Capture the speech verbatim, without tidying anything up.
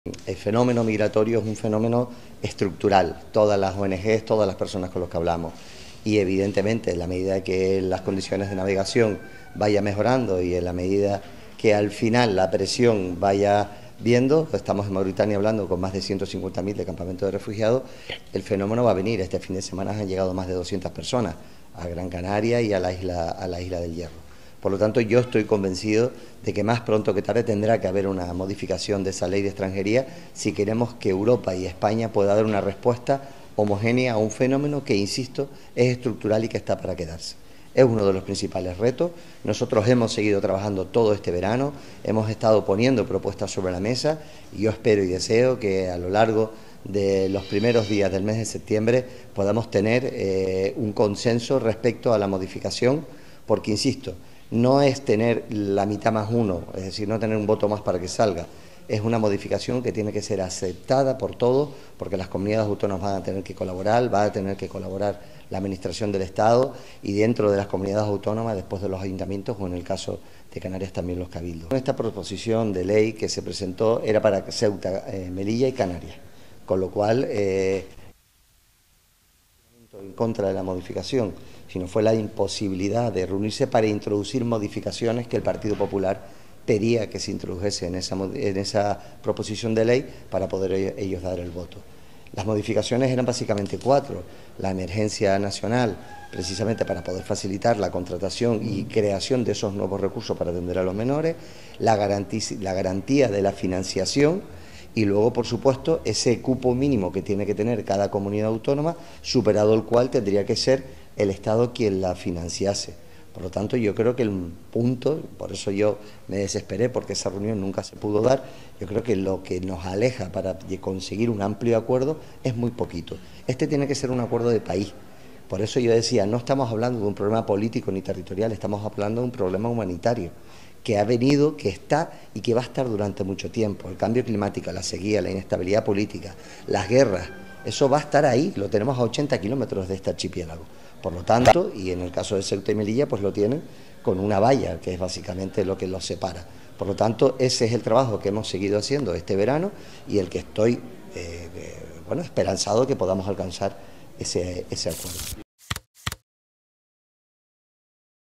El fenómeno migratorio es un fenómeno estructural, todas las O N Ges, todas las personas con las que hablamos, y evidentemente en la medida que las condiciones de navegación vaya mejorando y en la medida que al final la presión vaya viendo, estamos en Mauritania hablando con más de ciento cincuenta mil de campamentos de refugiados, el fenómeno va a venir. Este fin de semana han llegado más de doscientas personas a Gran Canaria y a la isla, a la isla del Hierro. Por lo tanto, yo estoy convencido de que más pronto que tarde tendrá que haber una modificación de esa ley de extranjería si queremos que Europa y España puedan dar una respuesta homogénea a un fenómeno que, insisto, es estructural y que está para quedarse. Es uno de los principales retos. Nosotros hemos seguido trabajando todo este verano, hemos estado poniendo propuestas sobre la mesa y yo espero y deseo que a lo largo de los primeros días del mes de septiembre podamos tener eh, un consenso respecto a la modificación, porque, insisto, no es tener la mitad más uno, es decir, no tener un voto más para que salga. Es una modificación que tiene que ser aceptada por todos, porque las comunidades autónomas van a tener que colaborar, va a tener que colaborar la Administración del Estado y dentro de las comunidades autónomas, después de los ayuntamientos o en el caso de Canarias también los cabildos. Esta proposición de ley que se presentó era para Ceuta, eh, Melilla y Canarias, con lo cual eh, en contra de la modificación, sino fue la imposibilidad de reunirse para introducir modificaciones que el Partido Popular pedía que se introdujese en esa, en esa proposición de ley para poder ellos dar el voto. Las modificaciones eran básicamente cuatro: la emergencia nacional, precisamente para poder facilitar la contratación y creación de esos nuevos recursos para atender a los menores, la garantía, la garantía de la financiación, y luego, por supuesto, ese cupo mínimo que tiene que tener cada comunidad autónoma, superado el cual tendría que ser el Estado quien la financiase. Por lo tanto, yo creo que el punto, por eso yo me desesperé, porque esa reunión nunca se pudo dar, yo creo que lo que nos aleja para conseguir un amplio acuerdo es muy poquito. Este tiene que ser un acuerdo de país. Por eso yo decía, no estamos hablando de un problema político ni territorial, estamos hablando de un problema humanitario que ha venido, que está y que va a estar durante mucho tiempo. El cambio climático, la sequía, la inestabilidad política, las guerras, eso va a estar ahí, lo tenemos a ochenta kilómetros de este archipiélago. Por lo tanto, y en el caso de Ceuta y Melilla, pues lo tienen con una valla, que es básicamente lo que los separa. Por lo tanto, ese es el trabajo que hemos seguido haciendo este verano y el que estoy eh, eh, bueno, esperanzado que podamos alcanzar ese, ese acuerdo.